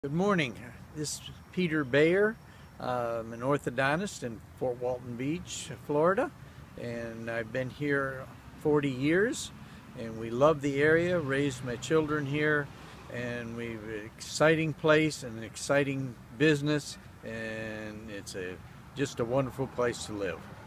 Good morning. This is Peter Bayer. I'm an orthodontist in Fort Walton Beach, Florida, and I've been here 40 years, and we love the area, raised my children here, and we've an exciting place and an exciting business, and it's just a wonderful place to live.